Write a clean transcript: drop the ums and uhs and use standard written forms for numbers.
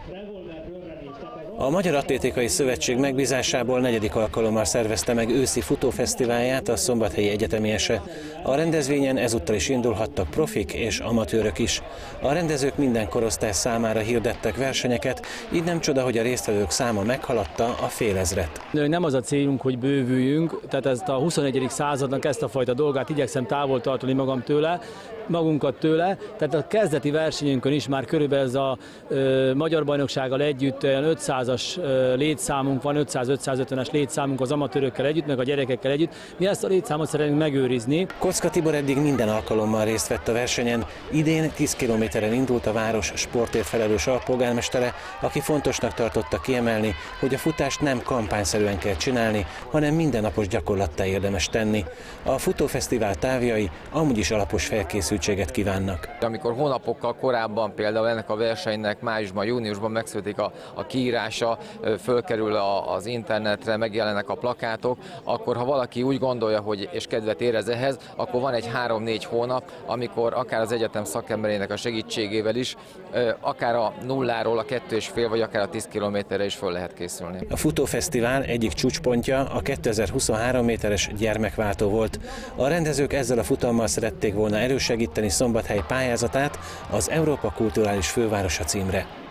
A Magyar Atlétikai Szövetség megbízásából 4. alkalommal szervezte meg őszi futófesztiválját a Szombathelyi Egyetemi Ese. A rendezvényen ezúttal is indulhattak profik és amatőrök is. A rendezők minden korosztály számára hirdettek versenyeket, így nem csoda, hogy a résztvevők száma meghaladta a fél ezret. Nem az a célunk, hogy bővüljünk, tehát ezt a 21. századnak ezt a fajta dolgát igyekszem távol tartani magunkat tőle, tehát a kezdeti versenyünkön is már körülbelül ez a magyar bajnoksággal együtt olyan 500-as létszámunk van, 500-550-es létszámunk az amatőrökkel együtt, meg a gyerekekkel együtt. Mi ezt a létszámot szeretnénk megőrizni. Kocka Tibor eddig minden alkalommal részt vett a versenyen. Idén 10 kilométeren indult a város sportért felelős alpolgármestere, aki fontosnak tartotta kiemelni, hogy a futást nem kampányszerűen kell csinálni, hanem mindennapos gyakorlattá érdemes tenni. A futófesztivál távjai amúgy is alapos felkészültséget kívánnak. Amikor hónapokkal korábban például ennek a versenynek májusban, júniusban megszületik a kiírása, fölkerül az internetre, megjelennek a plakátok, akkor ha valaki úgy gondolja, hogy és kedvet érez ehhez, akkor van egy 3-4 hónap, amikor akár az egyetem szakemberének a segítségével is, akár a nulláról a 2,5 vagy akár a 10 kilométerre is föl lehet készülni. A futófesztivál egyik csúcspontja a 2023 méteres gyermekváltó volt. A rendezők ezzel a futammal szerették volna erősegíteni Szombathely pályázatát az Európa Kulturális Fővárosa címre.